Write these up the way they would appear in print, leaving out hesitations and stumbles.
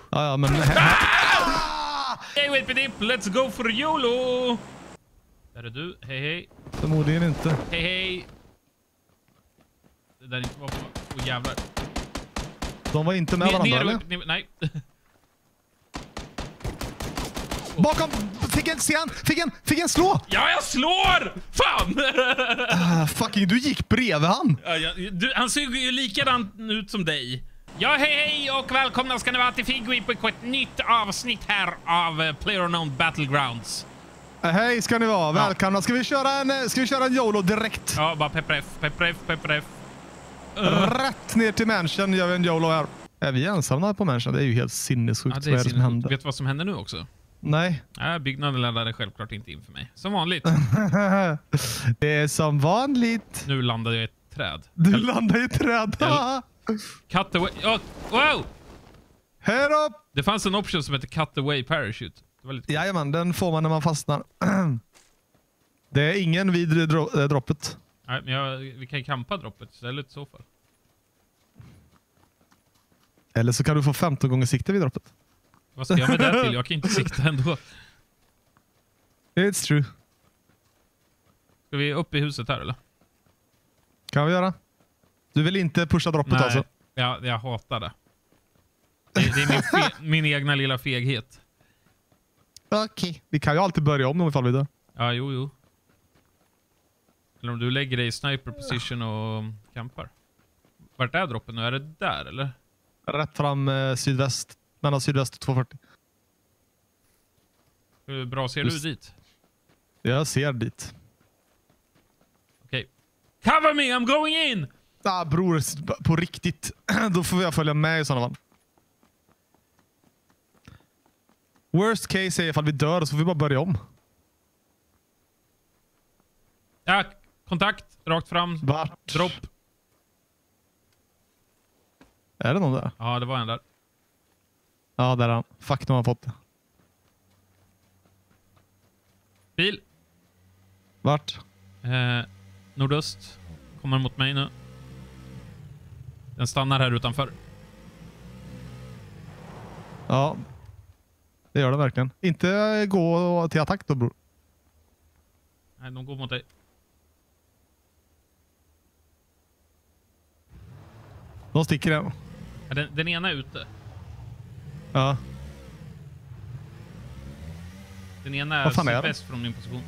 Ja, men... Hey, wait, let's go for YOLO! Där är du. Hej, hej. Förmodligen inte. Hej, hej. Det där är inte vapen. Åh, jävlar. De var inte med varandra, eller? Nej. Bakom! Fick en slå! Ja, jag slår! Fan! Fucking, du gick bredvid han. Ja, han ser ju likadan ut som dig. Ja, hej och välkomna ska ni vara till Figweep på ett nytt avsnitt här av PlayerUnknown Battlegrounds. Hej ska ni vara, välkomna. Ska vi köra en YOLO direkt? Ja, bara peppref. Rätt ner till mansion gör vi en YOLO här. Är vi ensamma på mansion? Det är ju helt sinnessjukt. Ja, vad är det som händer? Vet du vad som händer nu också? Nej. Byggnaden laddade självklart inte in för mig. Som vanligt. Det är som vanligt. Nu landade jag i ett träd. Du landade i ett träd. Cut away. Oh, wow! Här upp! Det fanns en option som heter cut away parachute. Det var lite... Jajamän, den får man när man fastnar. Det är ingen vid droppet. Nej, men vi kan kampa droppet istället i så fall. Eller så kan du få 15 gånger sikte vid droppet. Vad ska jag med det till? Jag kan inte sikta ändå. It's true. Ska vi upp i huset här eller? Kan vi göra? Du vill inte pusha droppet? Nej, alltså? jag hatar det. Det är min egna lilla feghet. Okej. Vi kan ju alltid börja om ifall vi dör. Ja, jo. Eller om du lägger dig i sniper position och campar. Vart är droppen nu? Är det där eller? Rätt fram sydväst. Mellan sydväst och 240. Hur bra ser du dit? Jag ser dit. Okej. Cover me, I'm going in! Bror, på riktigt. Då får jag följa med i sådana fall. Worst case är ifall vi dör så får vi bara börja om. Ja, kontakt. Rakt fram. Vart? Dropp. Är det någon där? Ja, det var en där. Ja, där är han. Fuck, nu har han fått det. Bil. Vart? Nordöst. Kommer mot mig nu. Den stannar här utanför. Ja. Det gör det verkligen. Inte gå till attack då, bror. Nej, de går mot dig. De sticker igen. Ja, den ena är ute. Ja. Den ena är sydväst från min position.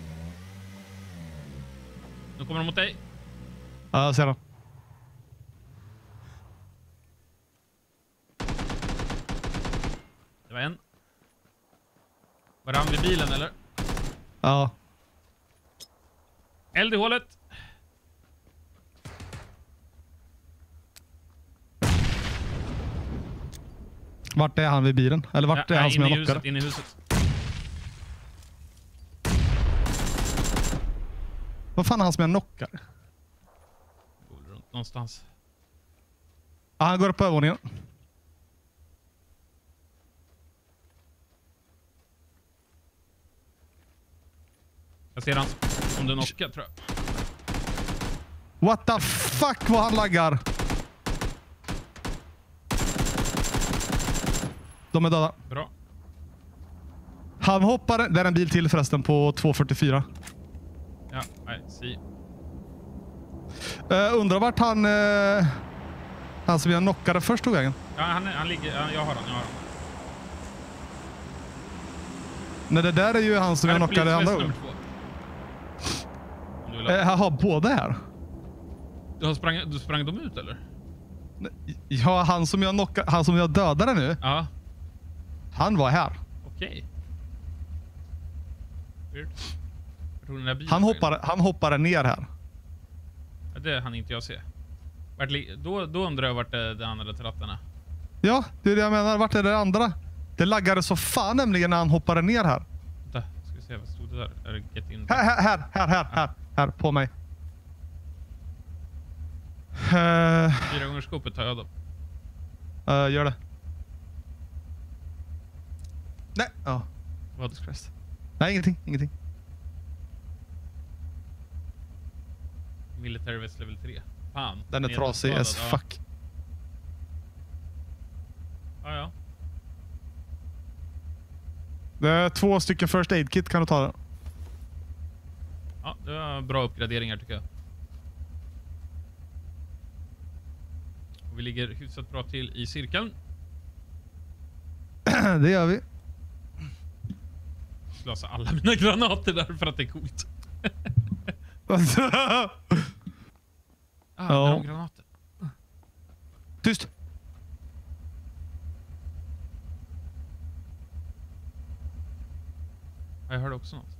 Nu kommer de mot dig. Ja, jag ser den. Det var en. Var han vid bilen eller? Ja. Eld i hålet. Vart är han vid bilen? Eller vart är han som jag knockade? Inne i huset. Vad fan är han som jag knockar? Går runt någonstans. Ja, han går upp på övervåningen. Jag ser han som du knockar, tror jag. What the fuck vad han laggar. De är döda. Bra. Han hoppar. Det är en bil till förresten på 244. Ja, nej, si. Undrar vart han som jag knockade först tog vägen. Ja, han ligger. Ja, jag har han. Nej, det där är ju han som jag knockade andra gången. Han har båda här. Du sprang dem ut eller? Ja, han som jag dödade nu. Ja. Han var här. Okej. Weird. Han hoppade ner här. Ja, det hann inte jag se. Då undrar jag vart det andra rattarna. Ja, det är det jag menar. Vart är det andra? Det laggade så fan nämligen när han hoppade ner här. Vänta, ska vi se. Vad stod det där? Är det get in? Här på mig. 4 gånger skopet tar jag då. Gör det. Nej. Ja. Vad? Nej, ingenting. Military Vest level 3. Fan. Den är trasig as fuck. Ja. Det är 2 stycken first aid kit, kan du ta det? Ja, det var bra uppgraderingar tycker jag. Och vi ligger hyfsat bra till i cirkeln. Det gör vi. Slösa alla mina granater där för att det är coolt. Ja. Granater. Tyst. Jag hörde också något.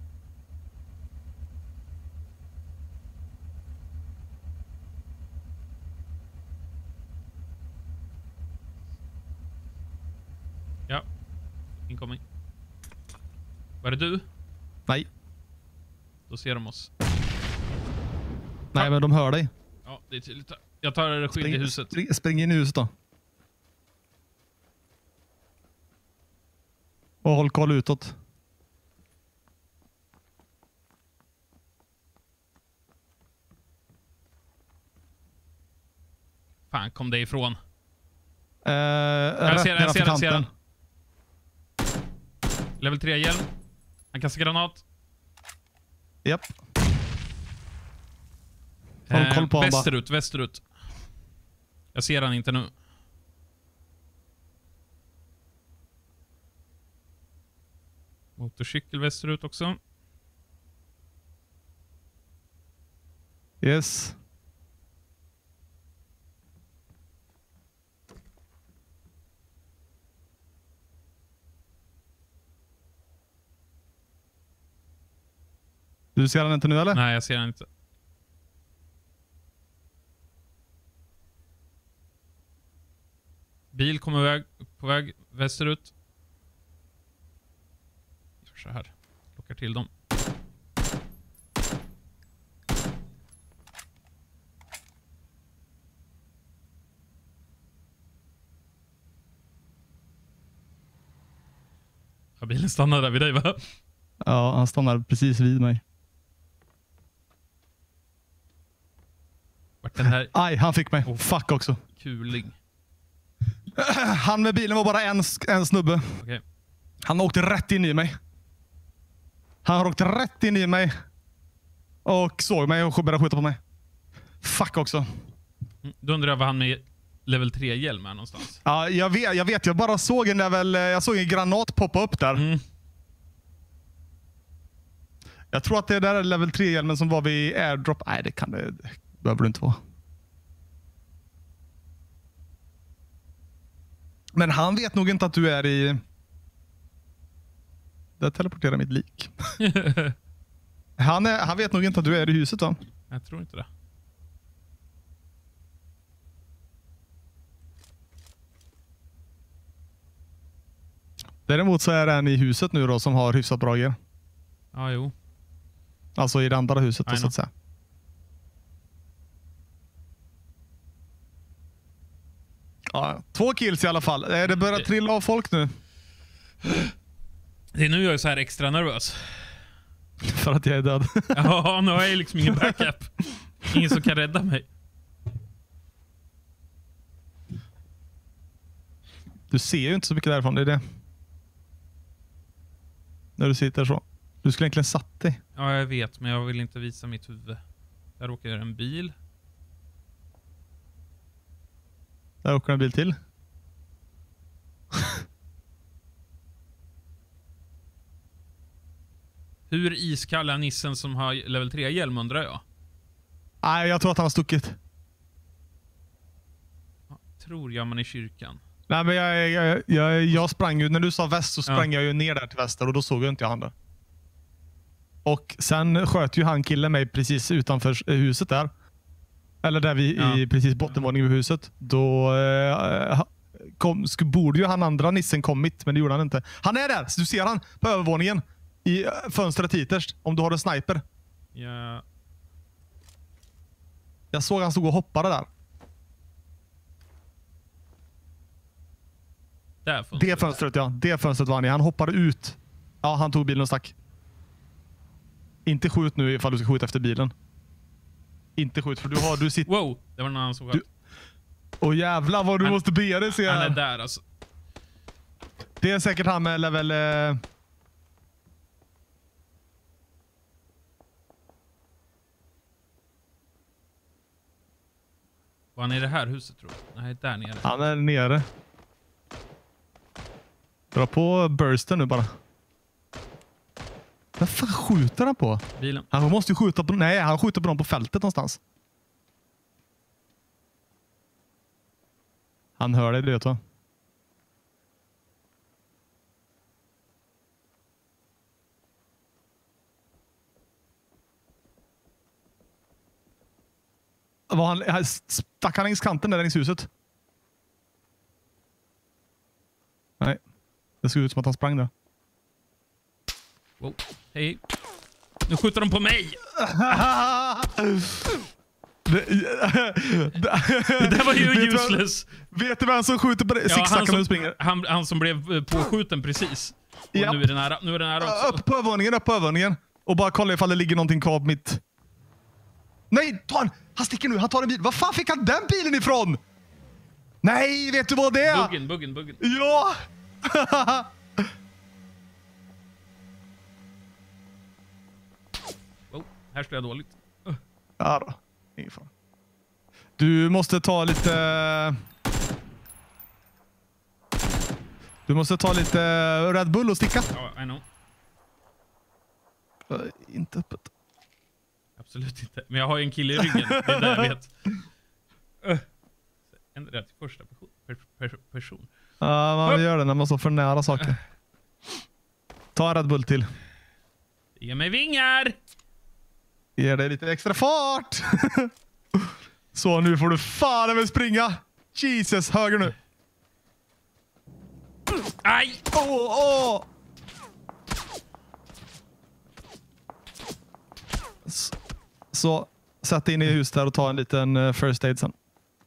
Ja. Incoming. Var det du? Nej. Då ser de oss. Nej, men de hör dig. Ja, det är tydligt. Jag tar skydd i huset. Spring in i huset då. Och håll koll utåt. Fan, kom det ifrån. Jag ser den. Level 3 hjälm. Han kastar granat. Japp. Håll koll på honom. Västerut. Jag ser han inte nu. Motorcykel västerut också. Yes. Du ser han inte nu eller? Nej, jag ser han inte. Bil kommer på väg västerut. Gör så här. Lockar till dem. Ja, bilen stannar där vid dig, va? Ja, han stannar precis vid mig. Vart den här... Aj, han fick mig. Oh. Fuck också. Kuling. Han med bilen var bara en snubbe. Okay. Han åkte rätt in i mig. Han åkte rätt in i mig. Och såg mig och började skjuta på mig. Fuck också. Då undrar jag vad han med level 3-hjälm är någonstans. Ja, jag vet. Jag bara såg jag såg en granat poppa upp där. Mm. Jag tror att det där är level 3-hjälmen som var vid airdrop. Nej, det behöver du inte vara. Men han vet nog inte att du är i... Där teleporterar mitt lik. Han vet nog inte att du är i huset då. Jag tror inte det. Däremot så är det en i huset nu då som har hyfsat bra gear. Ja, jo. Alltså i det andra huset då, så att säga. Ja, 2 kills i alla fall. Det börjar trilla av folk nu. Det är nu jag är så här extra nervös. För att jag är död. Ja, nu har jag liksom ingen backup. Ingen som kan rädda mig. Du ser ju inte så mycket därifrån, det är det. När du sitter så. Du skulle egentligen satt dig. Ja, jag vet, men jag vill inte visa mitt huvud. Där åker en bil. Där åker en bil till. Hur iskall är nissen som har level 3-hjälm, undrar jag? Nej, jag tror att han har stuckit. Tror jag man i kyrkan. Nej, men jag sprang ju, när du sa väst så sprang jag ju ner där till väster och då såg jag inte han där. Och sen sköt ju han killen mig precis utanför huset där. Eller där vi i precis bottenvåningen vid huset. Då borde ju han andra nissen kommit, men det gjorde han inte. Han är där, så du ser han på övervåningen. I fönstret hitterst, om du har en sniper. Ja. Jag såg han stod och hoppade där. Det fönstret, ja. Det fönstret var han i. Han hoppade ut. Ja, han tog bilen och stack. Inte skjut nu ifall du ska skjuta efter bilen. Inte skjut, för du sitter... Wow, det var någon annan som sköt. Åh jävlar vad du måste be dig, ser jag. Han är där alltså. Det är säkert han med level Var han i det här huset tror jag? Nej, där nere. Han är nere. Dra på bursten nu bara. Vad fan skjuter han på? Bilen. Han måste ju skjuta på... Nej, han skjuter på dem på fältet någonstans. Han hör dig, det va? Han stack han längs kanten där längs huset? Nej. Det såg ut som att han sprang där. Wow. Hej. Nu skjuter de på mig! Det där var ju useless. Vet du vem som skjuter på dig? Ja, han som blev påskjuten precis. Och Japp. nu är det nära också. Upp på övervåningen. Och bara kolla ifall det ligger någonting kvar på mitt... Nej, han sticker nu. Han tar en bil. Var fan fick han den bilen ifrån? Nej, vet du vad det är? Buggen. Ja! Oh, här står jag dåligt. Ja då. Ingen fara. Du måste ta lite... Du måste ta lite Red Bull och sticka. Ja, I know. Inte öppet. Absolut inte. Men jag har ju en kille i ryggen. Det är det jag vet. Ändra till första person. Ja, man gör det när man står för nära saker. Ta Red Bull till. Ge mig vingar! Ge dig lite extra fart. Så, nu får du fan med springa. Jesus, höger nu. Aj! Åh! Så, sätt dig in i huset där och ta en liten first aid sen.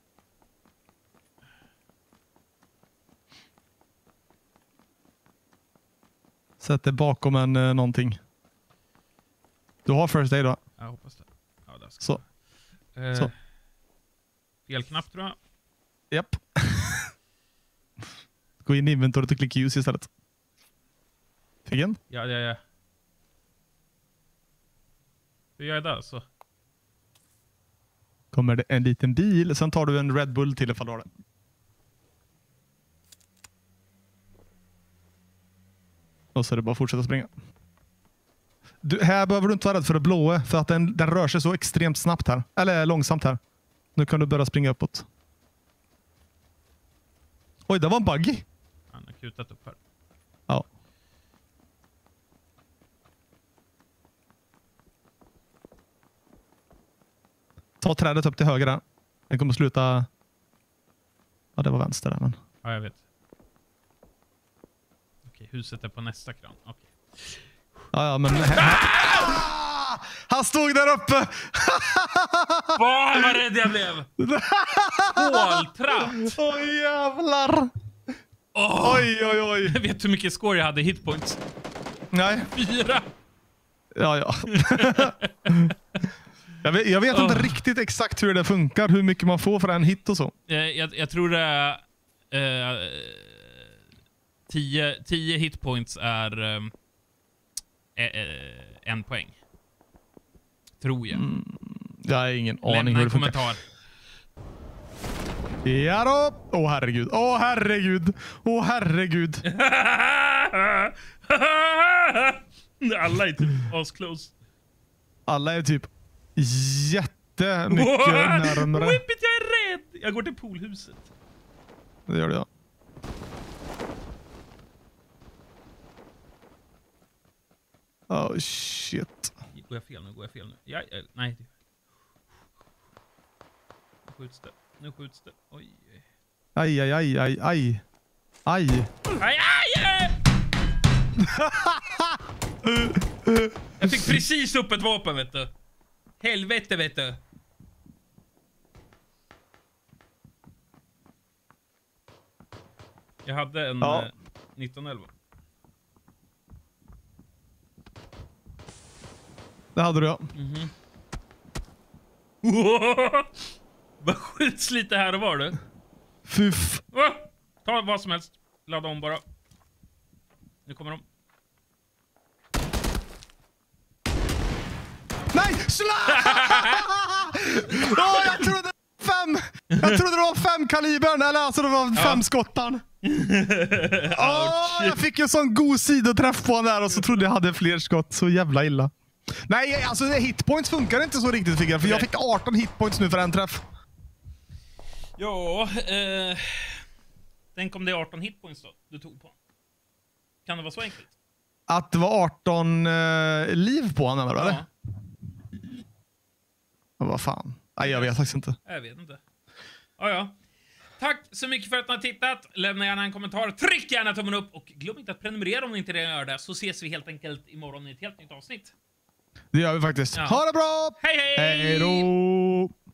Sätt dig bakom någonting. Du har first aid då? Jag hoppas det. Ja, där ska Så. Så. Fel knapp tror jag. Japp. Gå in i inventoriet och klicka use istället. Fick en? Ja. Hur gör jag det så? Kommer det en liten bil. Sen tar du en Red Bull till ifall du har det. Och så är det bara att fortsätta springa. Här behöver du inte vara rädd för det blåa. För att den rör sig så extremt snabbt här. Eller långsamt här. Nu kan du börja springa uppåt. Oj, det var en buggy. Han har kutat upp här. Ja. Ta trädet upp till höger där. Den kommer sluta... Ja, det var vänster där. Men... Ja, jag vet. Okej, huset är på nästa kran. Okej. Ja, men... Han stod där uppe! Vad rädd jag blev! Håltratt! Oj, jävlar! Oj. Vet du hur mycket score jag hade i hitpoints? Nej. 4! Ja. Jag vet inte riktigt exakt hur det funkar. Hur mycket man får för en hit och så. Jag tror det är... 10 hitpoints är... en poäng. Tror jag. Jag har ingen aning Lämna hur en det funkar. kommentar. Ja då. Åh herregud. Alla är typ asclose. Alla är typ jättemycket närmare. Whippet, jag är rädd! Jag går till poolhuset. Det gör det, ja. Oh shit. Går jag fel nu? Ja, nej. Nu skjuts det. Oj. Aj. Jag fick precis upp ett vapen, vet du. Helvete, vet du. Jag hade en 1911. Det hade du, ja. Vad skjuts lite här och var, du. Fyff. Ta vad som helst. Ladda om bara. Nu kommer de. Nej! Slå! Jag trodde 5! Jag trodde det var 5 kalibern, eller alltså det var 5 skottan. Jag fick en sån god sidoträff på den där och så trodde jag hade fler skott. Så jävla illa. Nej, alltså hitpoints funkar inte så riktigt, för jag fick 18 hitpoints nu för en träff. Ja, tänk om det är 18 hitpoints då du tog på. Kan det vara så enkelt? Att det var 18 liv på honom, eller? Ja. Vad fan? Nej, jag vet faktiskt inte. Jag vet inte. Ja. Tack så mycket för att ni har tittat. Lämna gärna en kommentar. Tryck gärna tummen upp. Och glöm inte att prenumerera om ni inte redan gör det. Så ses vi helt enkelt imorgon i ett helt nytt avsnitt. Det gör vi faktiskt. Ja. Ha det bra! Hej hej! Hej då!